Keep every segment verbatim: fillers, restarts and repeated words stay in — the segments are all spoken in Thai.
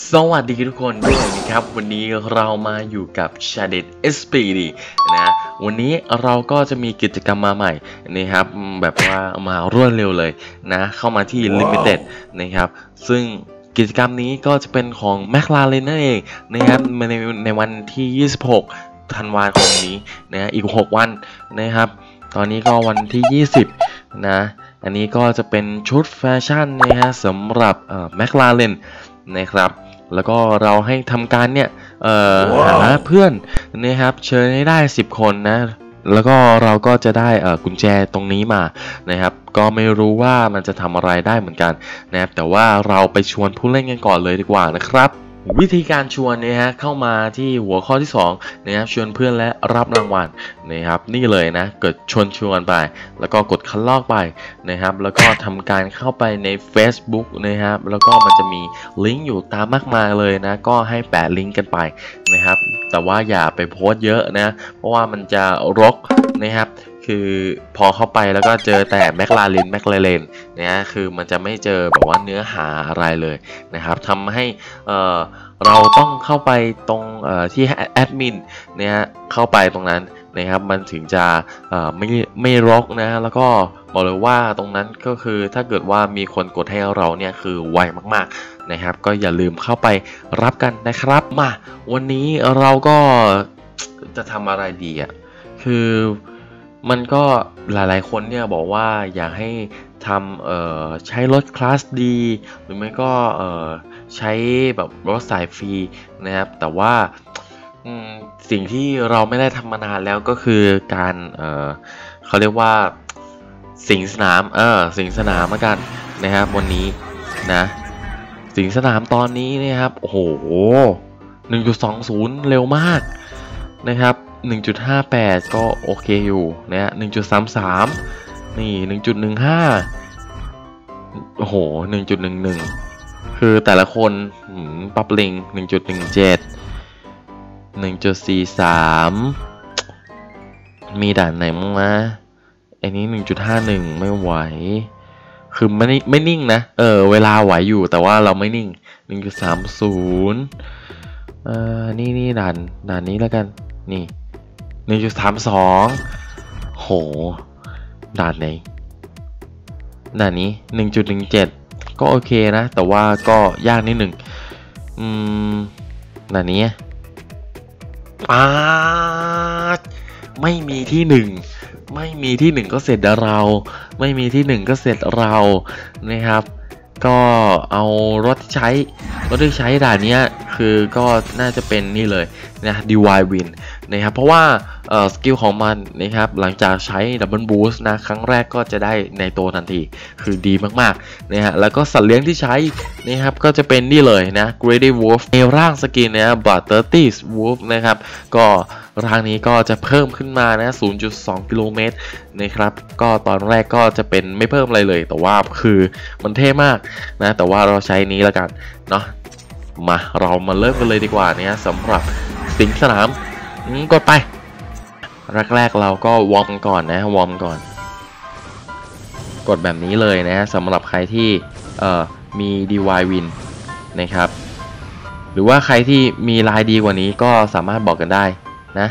สวัสดีทุกคนด้วยนะครับวันนี้เรามาอยู่กับชาเดต เอส พี ดี นะวันนี้เราก็จะมีกิจกรรมมาใหม่นะครับแบบว่ามารวดเร็วเลยนะเข้ามาที่ Limited นะครับซึ่งกิจกรรมนี้ก็จะเป็นของ McLaren นั่นเองนะครับในในวันที่ยี่สิบหกธันวาคมนี้นะอีกหกวันนะครับตอนนี้ก็วันที่ยี่สิบนะอันนี้ก็จะเป็นชุดแฟชั่นนะฮะสำหรับเอ่อ McLaren นะครับแล้วก็เราให้ทำการเนี่ยเอ่อ wow. หาเพื่อนนะครับเชิญให้ได้สิบคนนะแล้วก็เราก็จะได้เอ่อกุญแจตรงนี้มานะครับก็ไม่รู้ว่ามันจะทำอะไรได้เหมือนกันนะครับแต่ว่าเราไปชวนผู้เล่นกันก่อนเลยดีกว่านะครับวิธีการชวนนะฮะเข้ามาที่หัวข้อที่สองนะครับชวนเพื่อนและรับรางวัลนะครับนี่เลยนะกดชวนชวนไปแล้วก็กดคัดลอกไปนะครับแล้วก็ทำการเข้าไปใน Facebook นะครับแล้วก็มันจะมีลิงก์อยู่ตามมากมายเลยนะก็ให้แปะลิงก์กันไปนะครับแต่ว่าอย่าไปโพสต์เยอะนะเพราะว่ามันจะรกนะครับคือพอเข้าไปแล้วก็เจอแต่แมคลาเรนแมคลาเรนเนี่ยคือมันจะไม่เจอแบบว่าเนื้อหาอะไรเลยนะครับทำให้เอ่อเราต้องเข้าไปตรงเอ่อที่แอดมินเนี่ยเข้าไปตรงนั้นนะครับมันถึงจะเอ่อไม่ไม่รกนะแล้วก็บอกเลยว่าตรงนั้นก็คือถ้าเกิดว่ามีคนกดให้เราเนี่ยคือไวมากๆนะครับก็อย่าลืมเข้าไปรับกันนะครับมาวันนี้เราก็จะทำอะไรดีอ่ะคือมันก็หลายๆคนเนี่ยบอกว่าอยากให้ทำเอ่อใช้รถคลาสดีหรือไม่ก็เอ่อใช้แบบรถสายฟรีนะครับแต่ว่าสิ่งที่เราไม่ได้ทำมานานแล้วก็คือการเอ่อเขาเรียกว่าสิงสนามเออสิงสนามเหมือนกันนะครับวันนี้นะสิงสนามตอนนี้นะครับโอ้โห หนึ่งจุดสองศูนย์ เร็วมากนะครับหนึ่งจุดห้าแปด ก็โอเคอยู่นะฮะ หนึ่งจุดสามสาม นี่ หนึ่งจุดหนึ่งห้า โอ้โห หนึ่งจุดหนึ่งหนึ่ง คือแต่ละคนปรับลิง หนึ่งจุดหนึ่งเจ็ด หนึ่งจุดสี่สาม มีด่านไหนมั้งวะไอ้นี้ หนึ่งจุดห้าหนึ่ง ไม่ไหวคือไม่ไม่นิ่งนะเออเวลาไหวอยู่แต่ว่าเราไม่นิ่ง หนึ่งจุดสามศูนย์ เอ่อนี่นี่ด่านด่านนี้แล้วกันนี่ หนึ่งจุดสามสอง โหด่านไหนด่านนี้ หนึ่งจุดหนึ่งเจ็ด ก็โอเคนะแต่ว่าก็ยากนิดหนึ่งอืมด่านนี้ป๊าดไม่มีที่หนึ่งไม่มีที่หนึ่งก็เสร็จเราไม่มีที่หนึ่งก็เสร็จเรานะครับก็เอารถใช้รถที่ใช้ด่านนี้คือก็น่าจะเป็นนี่เลยนะ ดี วาย Win นะครับเพราะว่าเอ่อสกิลของมันนะครับหลังจากใช้ดับเบิลบูสต์นะครั้งแรกก็จะได้ในตัวทันทีคือดีมากๆนะฮะแล้วก็สัตว์เลี้ยงที่ใช้นะครับก็จะเป็นนี่เลยนะ Greedy Wolf ในร่างสกินนะ Blood Thirsty Wolf นะครับก็ร่างนี้ก็จะเพิ่มขึ้นมานะ ศูนย์จุดสอง กิโลเมตรนะครับก็ตอนแรกก็จะเป็นไม่เพิ่มอะไรเลยแต่ว่าคือมันเท่มากนะแต่ว่าเราใช้นี้แล้วกันเนาะมาเรามาเริ่มกันเลยดีกว่าเนี่ยสำหรับสิงสนามกดไปแรกๆเราก็วอร์มก่อนนะวอร์มก่อนกดแบบนี้เลยนะสำหรับใครที่เอ่อมี ดี วาย Win นะครับหรือว่าใครที่มีลายดีกว่านี้ก็สามารถบอกกันได้นะ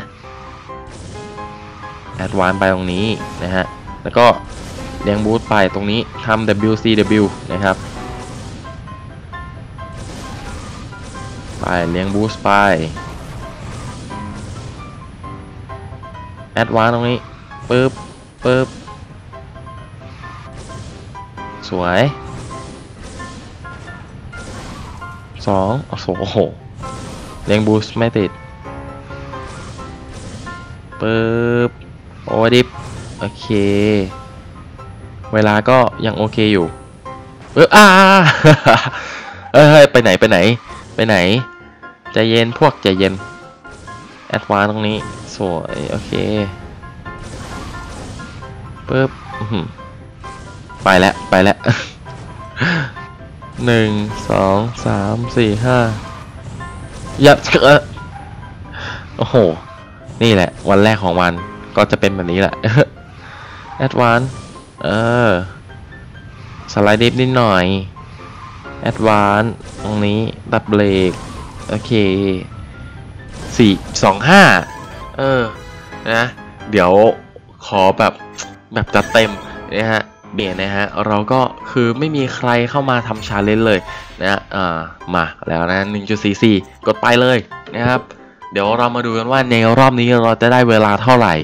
แอดวานซ์ไปตรงนี้นะฮะแล้วก็เลี้ยงบูสต์ไปตรงนี้ทำ ดับเบิลยู ซี ดับเบิลยู นะครับไปเลี้ยงบูสต์ไปแอดวานซ์ตรงนี้ปึ๊บปึ๊บสวยสองโอ้โหเลี้ยงบูสต์ไม่ติดปึ๊บโอดิฟโอเคเวลาก็ยังโอเคอยู่เอออ่าเฮ้ยไปไหนไปไหนไปไหนใจเย็นพวกใจเย็นแอดวานซ์ตรงนี้สวยโอเคปึ๊บไปแล้วไปแล้วหนึ่งสองสามสี่ห้ายับเออโอ้โหนี่แหละวันแรกของมันก็จะเป็นแบบนี้แหละแอดวานซ์เออสไลด์ดิฟนิดหน่อยแอ Advance ตรงนี้ตัดเบรกโอเคสี่สองห้าเออนะเดี๋ยวขอแบบแบบจัดเต็มนะฮะเบียนะฮะเราก็คือไม่มีใครเข้ามาทำชาเลนจ์เลยนะอ่ามาแล้วนะ หนึ่งจุดสี่สี่ กดไปเลยนะครับเดี๋ยวเรามาดูกันว่าในรอบนี้เราจะได้เวลาเท่าไหร่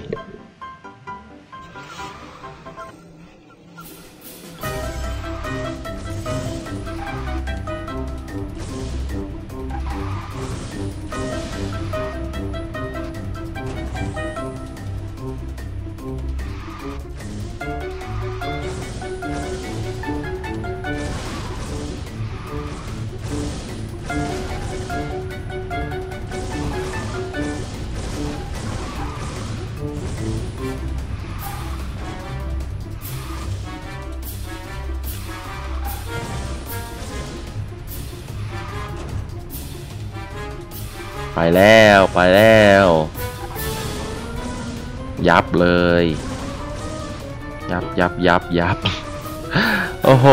ไปแล้วไปแล้วยับเลยยับยับยับยับโอ้โห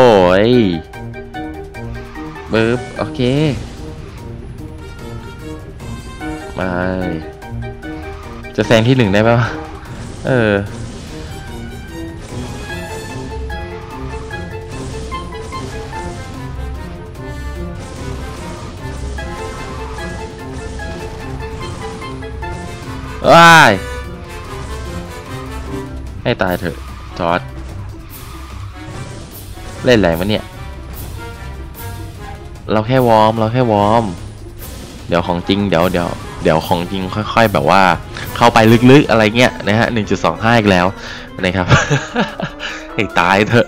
บึ๊บโอเคไปจะแซงที่หนึ่งได้ไหมวะเออว้ายให้ตายเถอะจอร์จเล่นอะไรวะเนี่ยเราแค่วอร์มเราแค่วอร์มเดี๋ยวของจริงเดี๋ยวเดี๋ยวเดี๋ยวของจริงค่อยๆแบบว่าเข้าไปลึกๆอะไรเงี้ยนะฮะ หนึ่งจุดสองห้า อีกแล้วนะครับ ให้ตายเถอะ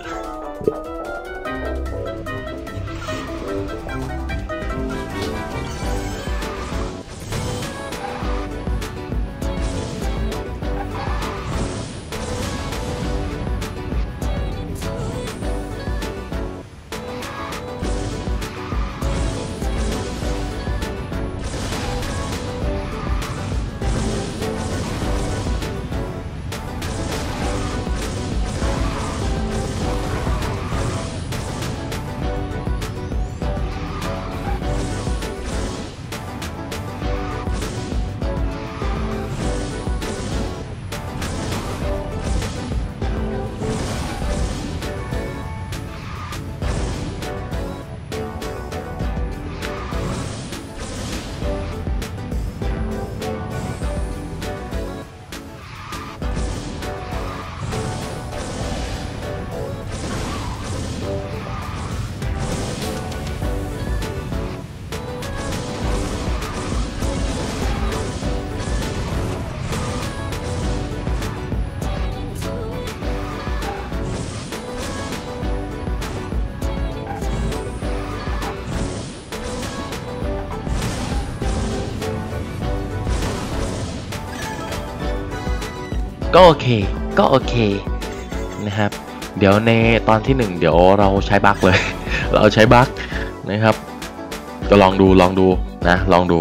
ก็โอเคก็โอเคนะครับเดี๋ยวในตอนที่หนึ่งเดี๋ยวเราใช้บั๊กเลย เราใช้บั๊กนะครับก็ลองดูลองดูนะลองดู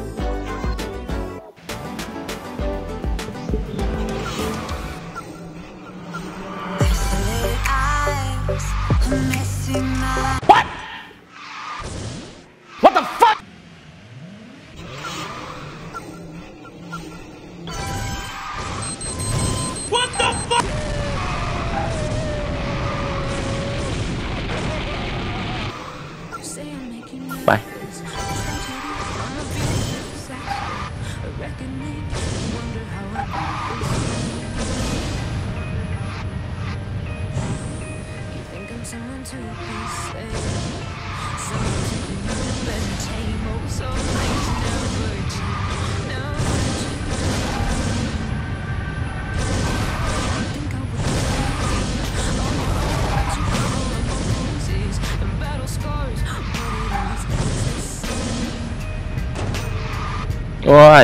ไป โอ้ย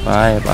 ไปไป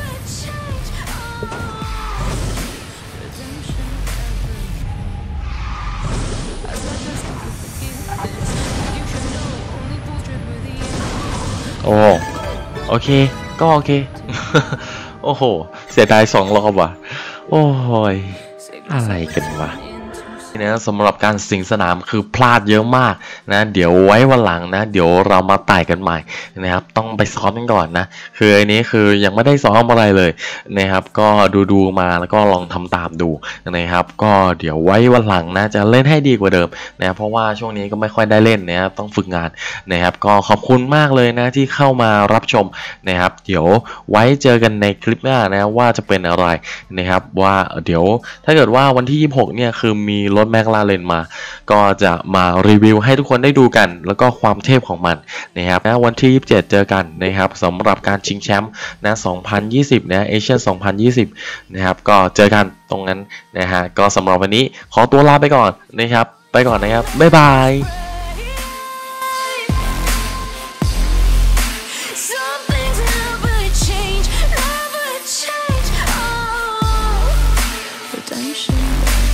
โอ้โอเคก็โอเค โอ้โหเสียดายสองรอบว่ะโอ้ยอะไรกันวะนะสำหรับการสิงสนามคือพลาดเยอะมากนะเดี๋ยวไว้วันหลังนะเดี๋ยวเรามาไต่กันใหม่นะครับต้องไปซ้อมกันก่อนนะคืออันนี้คือยังไม่ได้ซ้อมอะไรเลยนะครับก็ดูดูมาแล้วก็ลองทำตามดูนะครับก็เดี๋ยวไว้วันหลังนะจะเล่นให้ดีกว่าเดิมนะเพราะว่าช่วงนี้ก็ไม่ค่อยได้เล่นนะครับต้องฝึกงานนะครับก็ขอบคุณมากเลยนะที่เข้ามารับชมนะครับเดี๋ยวไว้เจอกันในคลิปหน้านะว่าจะเป็นอะไรนะครับว่าเดี๋ยวถ้าเกิดว่าวันที่ยี่สิบหกเนี่ยคือมีรถแมคลาเรนมาก็จะมารีวิวให้ทุกคนได้ดูกันแล้วก็ความเทพของมันนะครับนะวันที่ยี่สิบเจ็ดเจอกันนะครับสำหรับการชิงแชมป์นะสองพันยี่สิบนะเอเชียนสองพันยี่สิบนะครับก็เจอกันตรงนั้นนะฮะก็สำหรับวันนี้ขอตัวลาไปก่อนนะครับไปก่อนนะครับบ๊ายบาย